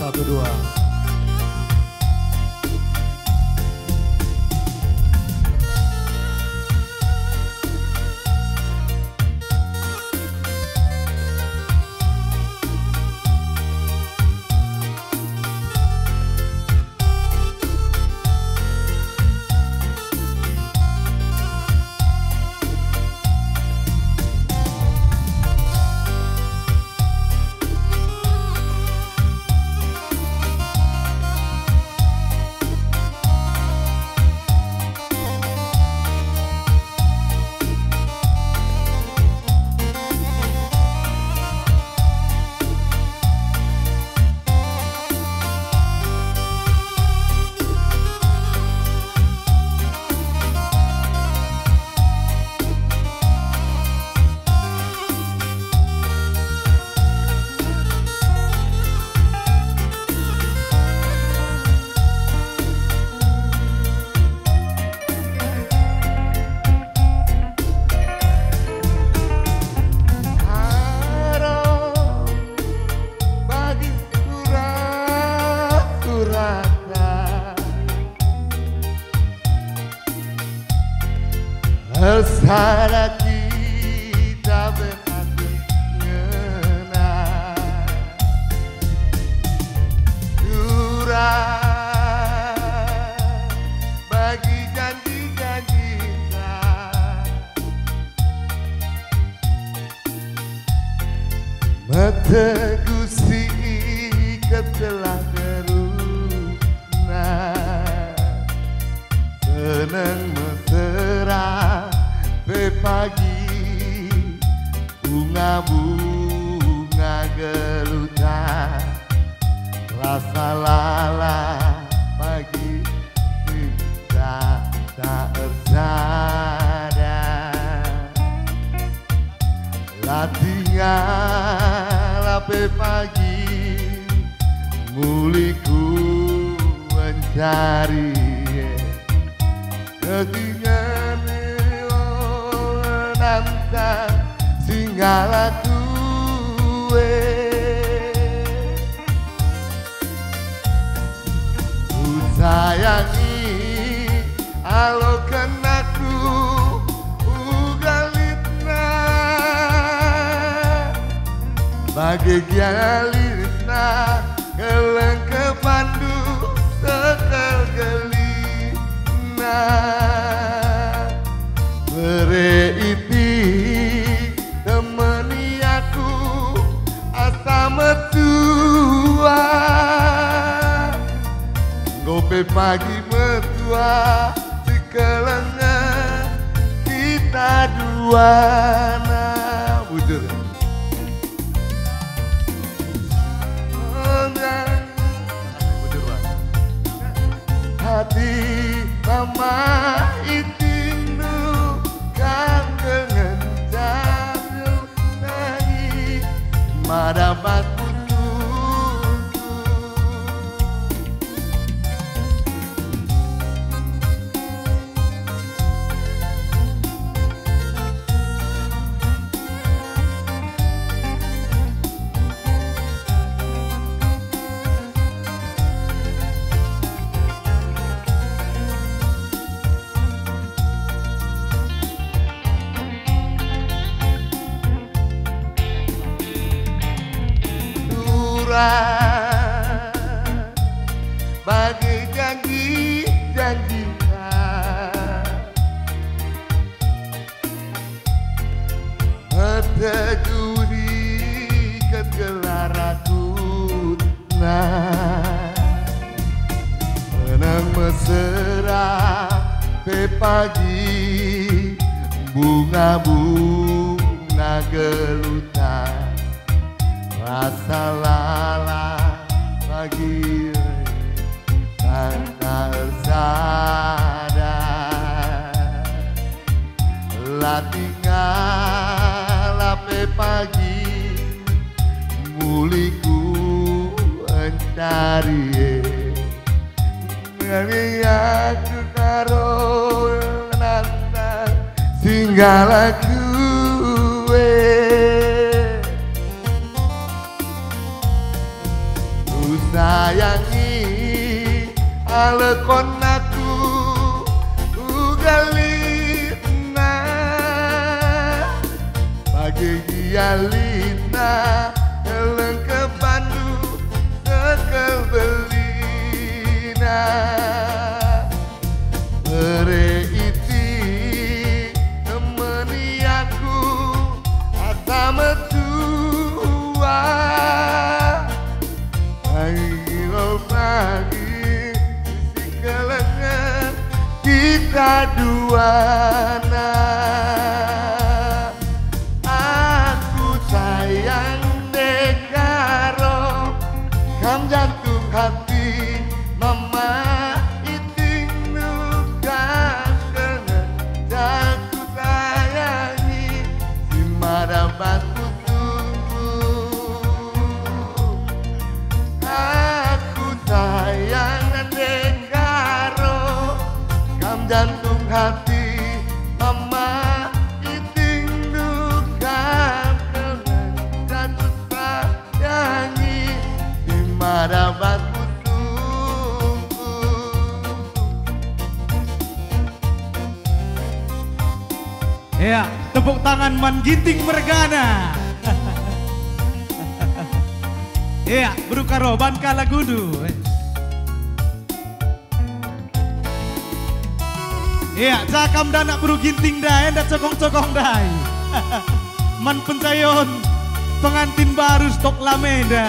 1-2. Bersara kita berhati ngenang Surat bagi janji-janji Metegusi ketelah teruna Seneng mesra pagi bunga-bunga geluta rasa lala pagi kita tak tersadar tinggal pagi muliku mencari ketinggalan nanta singgala tuwe ku sayangi alo kenaku ugalitna bagi gialitna keleng ke pandu sekel gelina bereiti temani aku asa metua gope pagi metua sekelengnya kita dua nah bujur hati mama itindu kangen jadu nagi madapat putuku bagi janji-janji Meteguri kegelaraku Menang mesra pagi bunga-bunga geluta rasa lala pagi tanah sadar tinggal pagi muliku mencari ngeliat karo nanda tinggal aku ku sayangi alekon aku ugalina bagi gialina eleng ke Bandung sekel belina bereiti temeni aku asa metua ayo pagi si kelengan kita duana aku sayang dekaro kam jantung hati mama iting nukan kengen aku sayangi si marabatku tunggu aku sayang dekaro kam jantung hati mama iting nukan kengen aku sayangi si marabatku ya, tepuk tangan Man Ginting Mergana. Ya, Brukaro Ban Kalagudu. Ya, cakam danak Bru Ginting dai, enda cokong-cokong dai. Man pencayon pengantin baru stok lameda.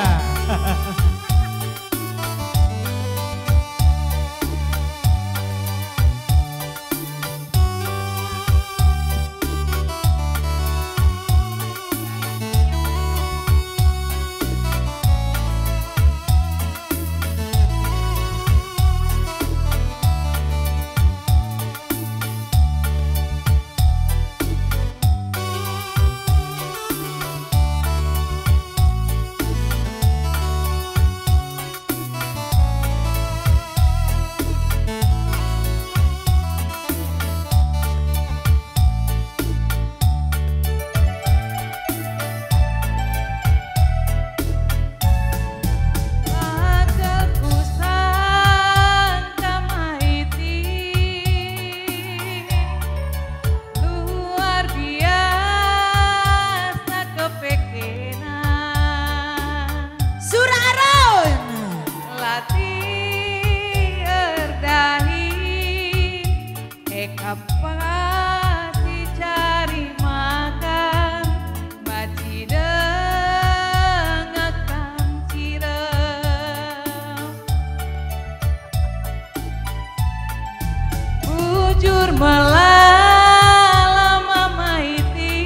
Melala mama iti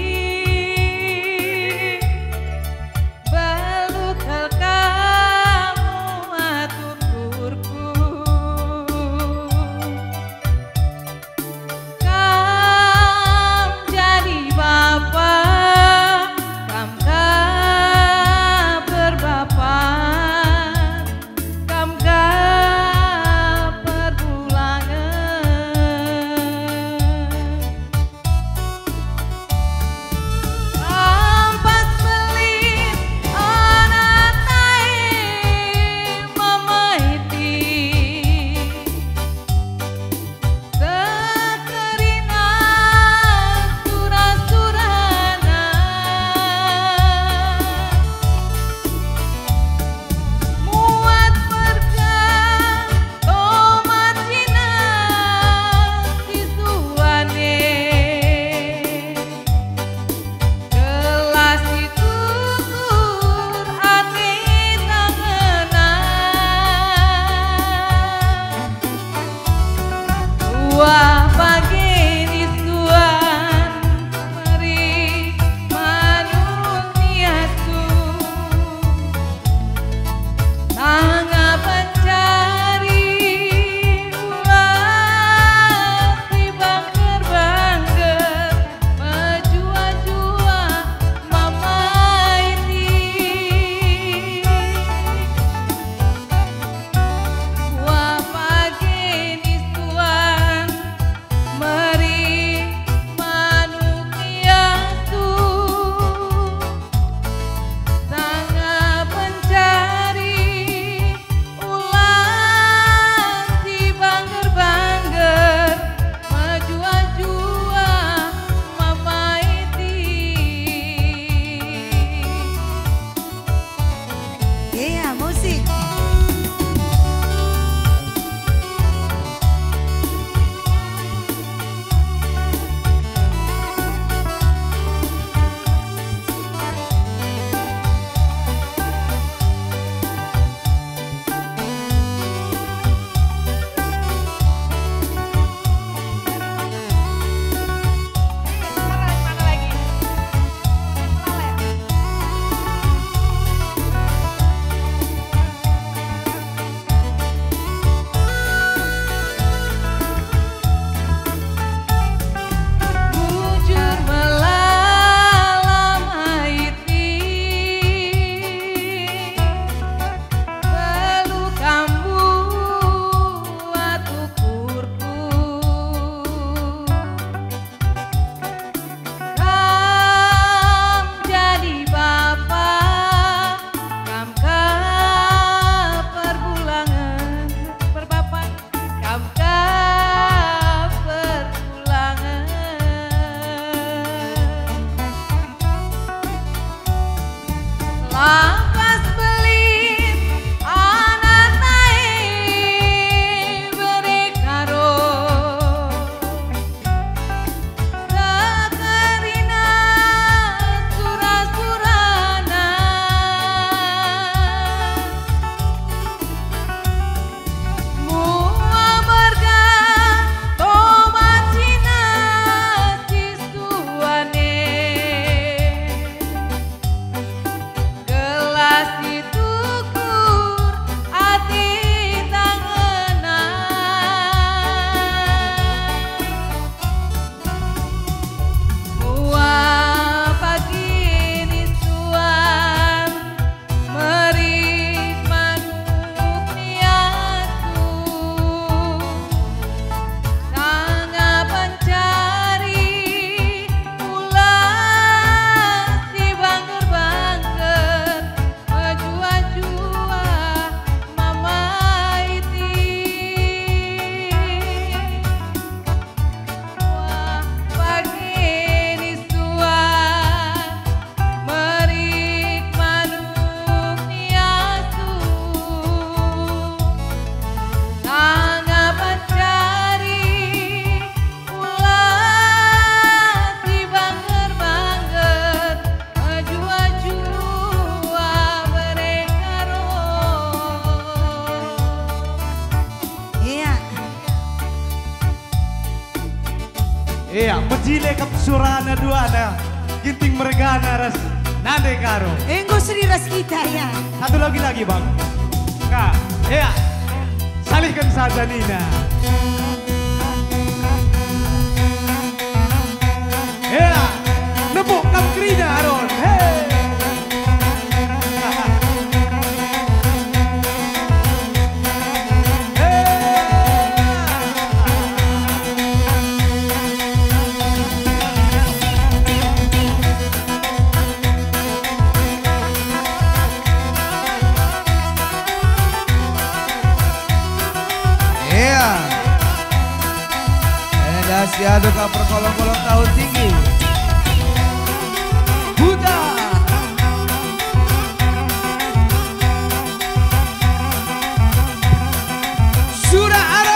belukal kamu atuturku kam jadi bapak kam ka berbapak kam ka perbulangan Iya, menjile kap surana duana, ginting mergana ras nande karo. Enggo Sri ras kita ya. Satu lagi bang. Kak, iya, salihkan saja Nina. Iya, nepuk kap krina Aron. Hey. Siado ka perkolong-kolong tahun tinggi Buddha Surah Aro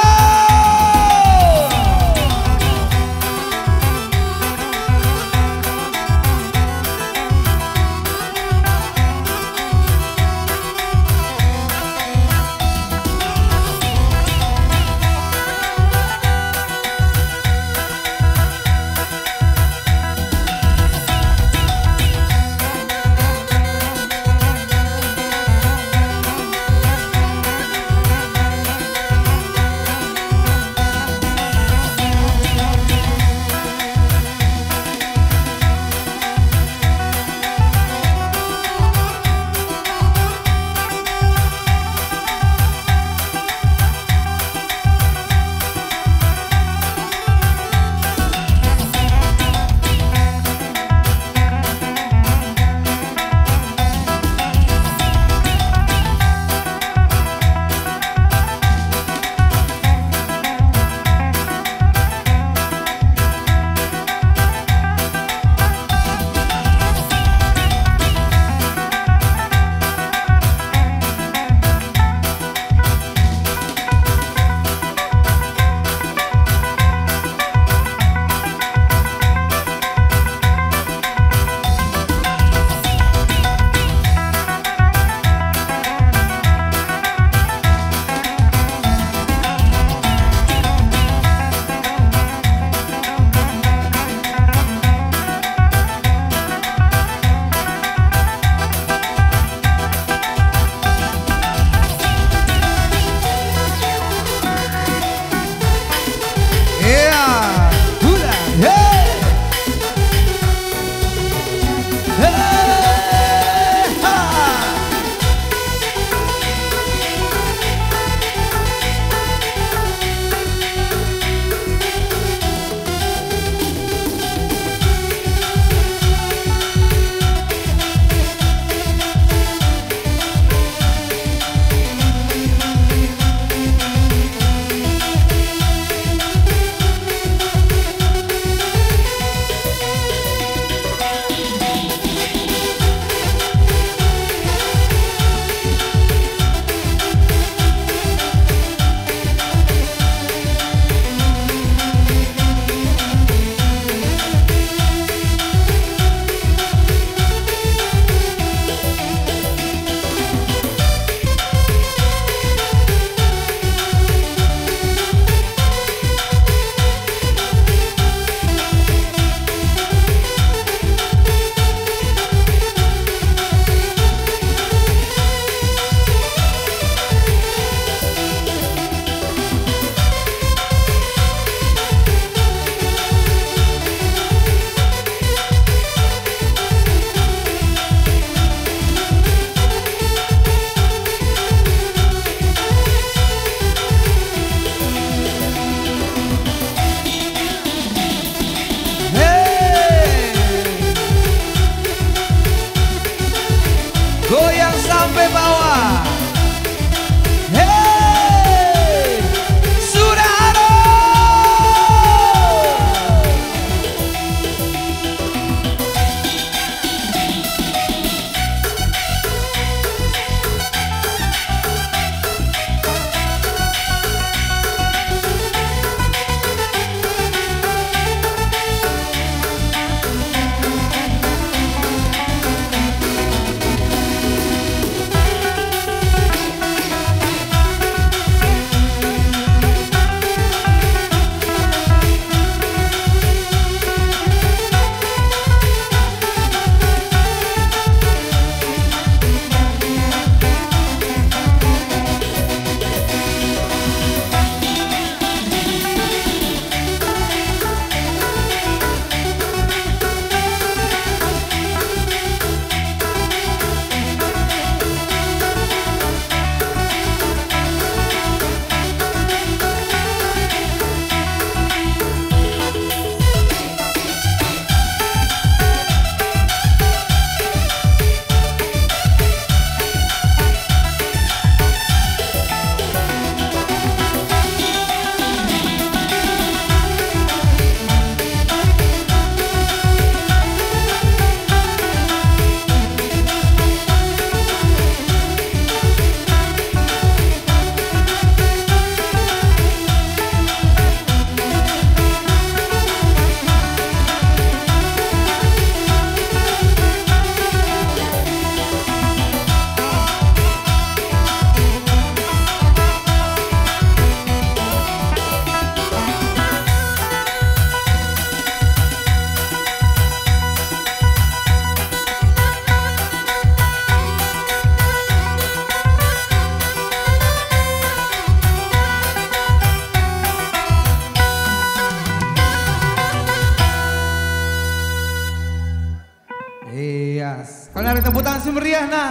tepuk tangan si meriah nah.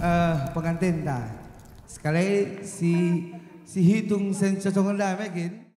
Pengantin dah. Sekali si hitung sen cocok dah mungkin.